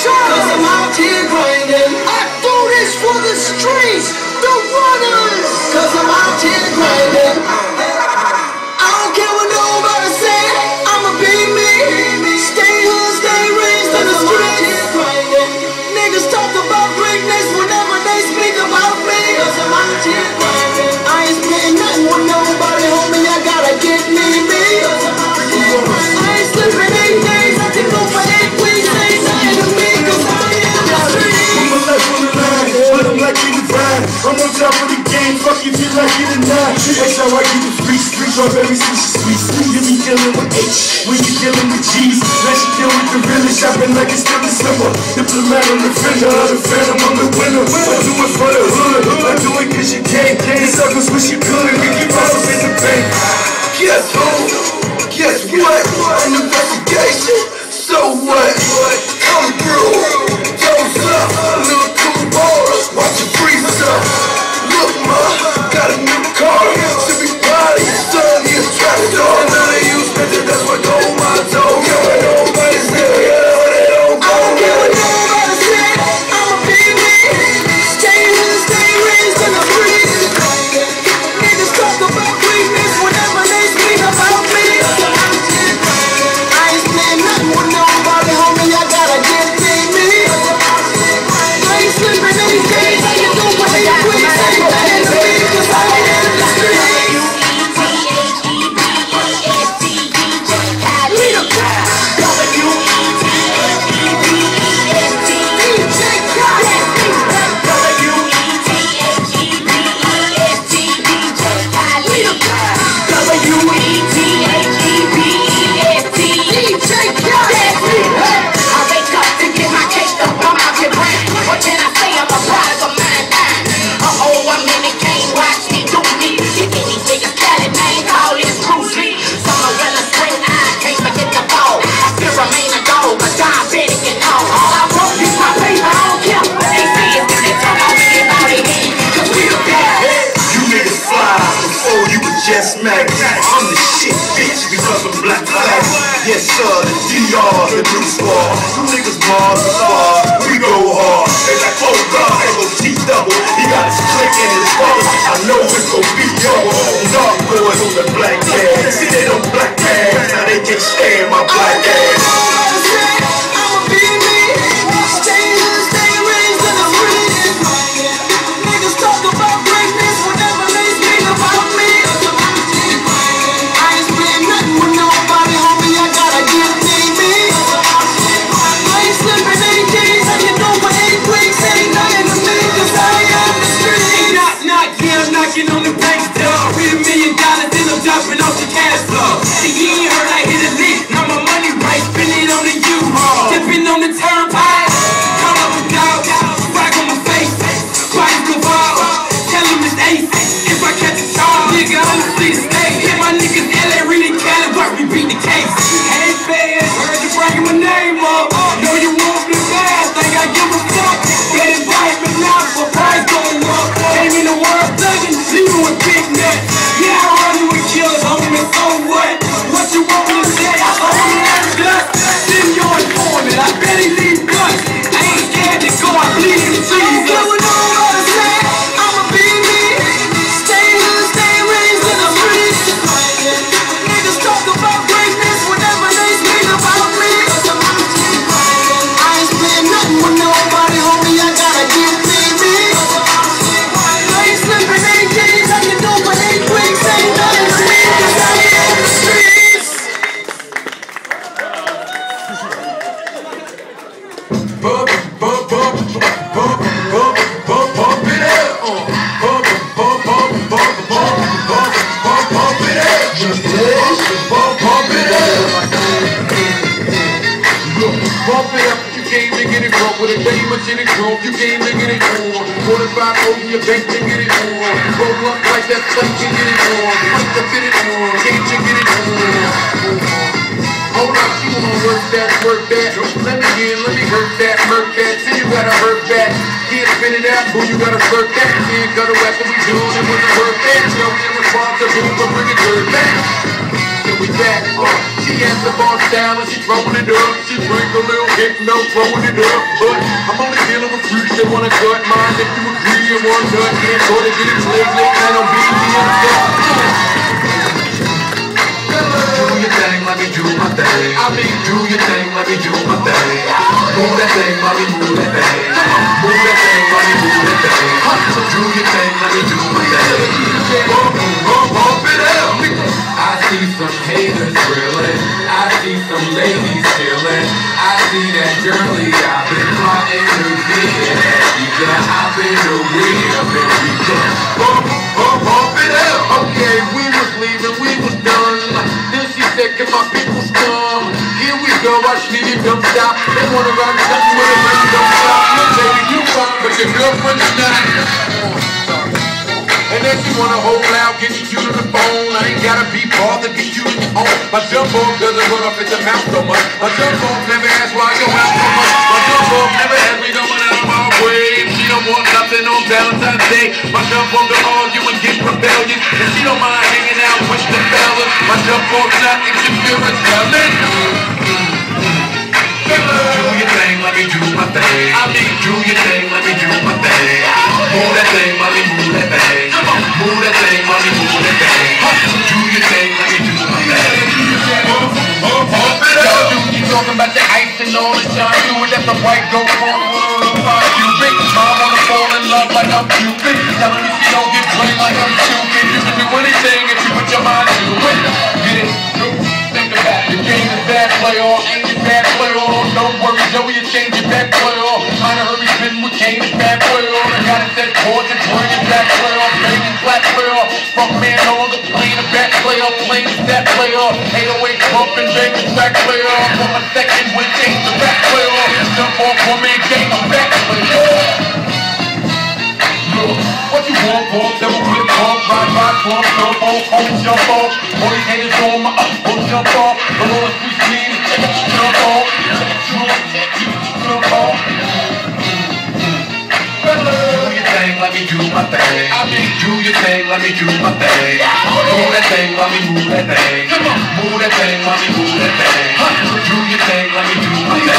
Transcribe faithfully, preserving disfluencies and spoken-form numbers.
trying. Cause I'm out here grinding. I do this for the streets, the runners. Cause I'm out here grinding. I don't care what nobody say, I'ma be me. Stay hood, stay raised in the streets. Niggas talk about greatness whenever they speak about me. Cause I'm out here grinding. I ain't spitting nothing with nobody, homie, I gotta get me, me. I ain't slipping eight days, I can go for eight weeks. Ain't nothing to me, cause I am the street. Put my life on the line, but I'm like you divine. I'm on top of the game, fuck you, feel like it or not. That's how I keep the streets, streets, strawberry, sweet, sweet. You be dealing with H, when you dealing with G's. Let you deal with the realest, shopping like it's still December. Diplomat on the fender, the phantom, I'm the winner. I do it for the hood, I do it cause you can't. The suckers wish you could, we keep ours in the bank. Guess who? Guess what? An investigation, so what? Come through, toes up, little cool ballers, watch it freeze up. Look, ma, got a new car, should be proud of your son, he a tractor. And none of you spent it, that's what gold my toe. Yo, nobody say, yeah, they don't go. I don't care what nobody say, I'ma be me. Stay hood, stay raised in the streets. Niggas talk about greatness whenever they speak about me. I ain't saying nothing with nobody, homie, I gotta get me, me. I ain't slipping any days, I can do what they quick. Ain't nothing to me, cause I am the street. Yes, man, I'm the shit, bitch, because I'm black flag. Yes, sir, the D R, the new squad. You niggas bars are far, we go hard. They like, oh God, they go T-double. He got his click in his collar. I know it's gon' be over. Dark boys on the black bag. See, they don't black bag. Now they can't stand my black ass. I'ma be me. Stay hood, stay raised in the streets. Niggas talk about greatness whenever they speak about me. On the bank door, with a million dollars and I'm dropping off the cash flow. See, you ain't heard I hit a lick, now my money right, spend it on the U-Haul. Tipping on the turnpike, call up a dog, rock on my face, bodies go ball, tell him it's ace. If I catch a charge, nigga, I'm the fleet state. Hit my niggas L A, Reed and Cali, work me beat the case. Hey, fans, heard you bringing my name up, know you want me fast, think I give a fuck. Get it right, but now for price going up. Came in the world thugging. Leaving with big net. Yeah, I run you with killers, homie, so what? What you want me to say? I own that dust. Then you're informant. I bet he leave guts. I ain't scared to go, I bleed in Jesus. I don't care what nobody say, I'ma be me. Stay hood, stay raised in the streets. Niggas talk about greatness whenever they speak about me. I ain't saying nothing with nobody, homie, I gotta get me, me. I ain't slipping eight days, I can do what eight weeks. Ain't nothing to me, cause I am the streets. Bump, bump, bump, bump, bump, bump, bump it up. Bump, bump, bump, bump, bump, bump, bump, bump it up. Bump, bump it up. Bump it up, you can't make it wrong. With a day much in it wrong, you can't make it wrong. forty-five over your bank, you get it on. Roll up like that, stuff, you get it on. Fight to fit it on, can't you get it on? Hold up, you wanna work that, work that. Let me in, let me hurt that, hurt that. Till you gotta hurt that. Can't spin it out, boo, you gotta flirt that. Can't cut away after we doing it with the hurt that. Yo, we're responsible for bringing dirt back. Till we back, uh. She has the bar style and she throwing it up. She drink a little hit, no throwing it up. But I'm only dealing with freaks that wanna cut mine. If you agree and one nut, can't go to get it slick, lick, and on B D and stuff. Do your thing, let me do my thing. I mean, do your thing, let me do my thing. Move that thing, mommy, move that thing. Move that thing, mommy, move that thing. So do your thing, let me do my thing. Bump, bump, bump it out. I see some haters grilling. I see some ladies chilling. I see that girlie I've been plotting to get. You got hop in the wheel, and we can bump, bump, bump it out. Okay, we was leaving, we was done. Then she said, can my people come? Here we go, watch me, you don't stop. They wanna ride the country with a man, don't stop. Look, baby, you fine, but your girlfriend is not. And then she wanna hold out, get you to the phone. I ain't gotta be bothered, get you to your home. My jump off doesn't run off at the mouth so much. My jump off never asks why I go out so much. My jump off never has me going out of my way. She don't want nothing on Valentine's Day. My jump off don't argue and get rebellious. And she don't mind hanging out with the fellas. My jump off not interference, telling. Do your thing, let me do my thing. I mean, do your thing, let me do my thing. Move that thing, mommy, move that thing. Move that thing, mommy, move that thing. Do your thing, let me do my thing. Move, move, move it up. You talking about the ice and all the shine. Do it at the white gold for Cupid. Mom wanna fall in love like I'm Cupid. Telling me she don't get played like I'm stupid. You can do anything if you put your mind to it. Get it? Think about it. The game is bad, play all. Ain't it bad, play all. Don't worry, Joey, you change your back, play all. Kinda hurry, spin with Kane, it's bad, play all. I got it set chords and bring it back, play all. Banging flat, play all. Fuck man, no longer playing a back, play all. Playing that, play all. eight oh eight bump and bang the track, play all. For my second win, change the back, play all. Jump off one man, game, I'm back, play all. Look, what you want, boy? Double flip off, ride by, club, jump off, home, jump off. All these haters on my up, oh, jump off. But all the free speed, jump off. Jump off. Do your thing, let me do my thing. I mean, do your thing, let me do my thing. Move that thing, let me move that thing. Move that thing, let me move that thing. Do your thing, let me do my thing.